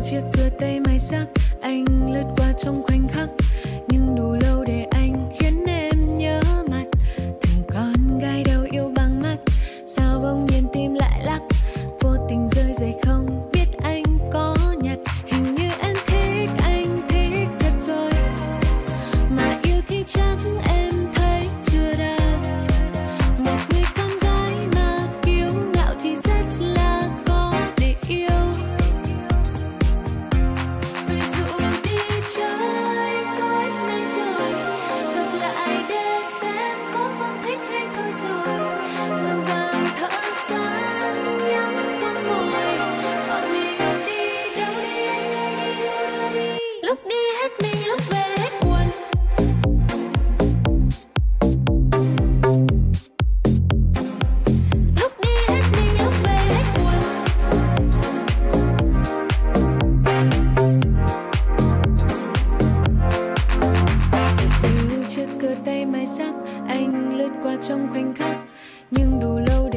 chiếc cửa tay mài sắc, anh lướt qua trong khoảnh khắc, nhưng đủ lâu để anh khiến em nhớ mặt. Từng con gái đâu yêu bằng mắt, sao bỗng nhiên tim lại lắc, vô tình rơi giày không biết anh có nhặt. Hình như em thích anh thích thật rồi, mà yêu thì chắc em thấy chưa đâu. Một người con gái mà kiêu ngạo thì rất là khó để yêu. Ví dụ đi chơi tối nay rồi, gặp lại để xem có còn thích hay thôi rồi. Dần dần thở xa nhắm con môi, bọn mình đi đâu đi anh ơi đi đâu đi. Lúc đi hết mình lúc về hết quần. Lúc đi hết mình lúc về hết quần. Từ chiếc cửa tay mài sắc, anh lướt qua trong khoảnh khắc, nhưng đủ lâu